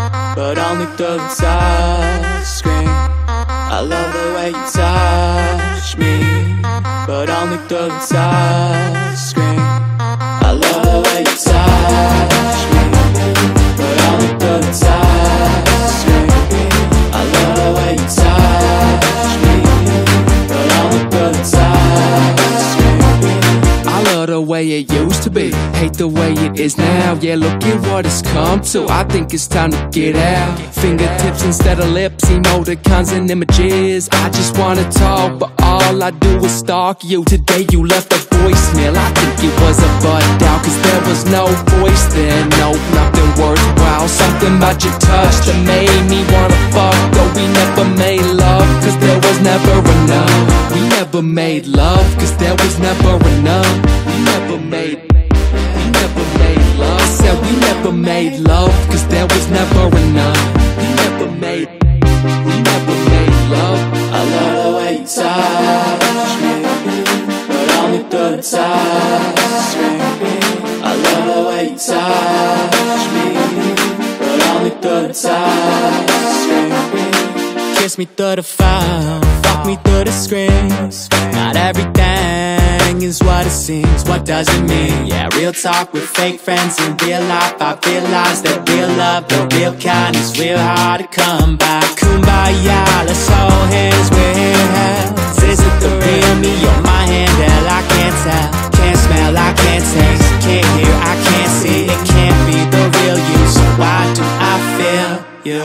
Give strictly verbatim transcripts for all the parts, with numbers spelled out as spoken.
but only through the touch screen. I love the way you touch me, but only through the touch screen. I love the way you touch me, but only through the touch screen. I love the way you touch me, but only through the touch screen. I love the way it used to be, hate the way it is now. Yeah, look at what it's come to, I think it's time to get out. Fingertips instead of lips, emoticons and images. I just wanna talk, but all I do is stalk you. Today you left a voicemail, I think it was a butt dial, cause there was no voice there, no, nothing worthwhile. Something about your touch that made me wanna fuck. Though we never made love, cause there was never enough. We never made love, cause there was never enough. We never made, we never made love. I said we never made love, cause there was never enough. We never made, we never made love. I love the way you touch me, but only through the touch screen. I love the way you touch me, but only through the touch screen. Kiss me through the phone, fuck me through the screens. Not everything is what it seems, what does it mean? Yeah, real talk with fake friends in real life. I realize that real love, the real kind is real hard to come by. Kumbaya, let's hold hands, we're in hell. Is it the real me or my handle? I can't tell, can't smell, I can't taste, can't hear, I can't see. It can't be the real you, so why do I feel you?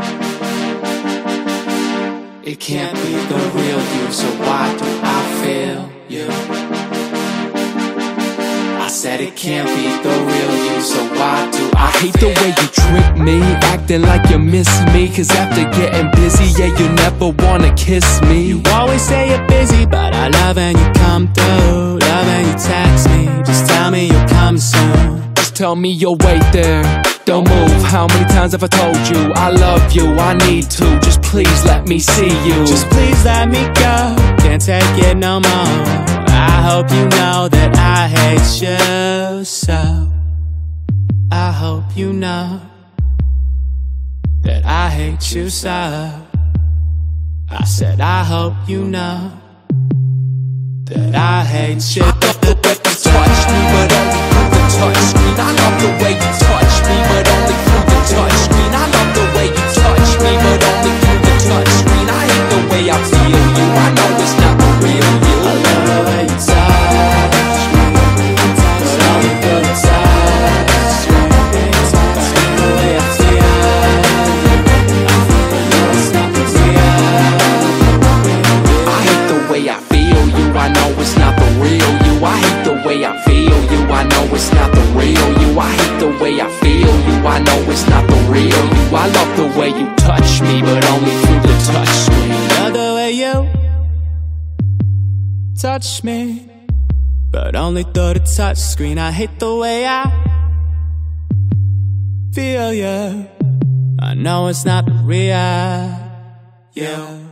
It can't be the real you, so why do I feel you? I said it can't be the real you, so why do I I hate the way you trick me, acting like you miss me. Cause after getting busy, yeah, you never wanna kiss me. You always say you're busy, but I love when you come through. Love when you text me, just tell me you'll come soon. Just tell me you'll wait there, don't move. How many times have I told you I love you, I need to? Just please let me see you. Just please let me go, can't take it no more. I hope you know that I hate you so. I hope you know that I hate you so. I said I hope you know that I hate you. I love the way you touch me, but only through the touch screen. I love the way you touch me, but only through the touch screen. I love the way you touch me, but only through the touch screen. I hate the way I feel you, I know it's not the real you. I love the way you touch me, but only through the touch screen. I hate the way I feel you, I know it's not the real. I hate the way I feel you, I know it's not the real you. I hate the way I feel you, I know it's not the real you. I hate the way I feel you, I know it's not the real you. I love the way you touch me, but only through the touch screen. Love the way you touch me, but only through the touch screen. I hate the way I feel you, I know it's not the real you.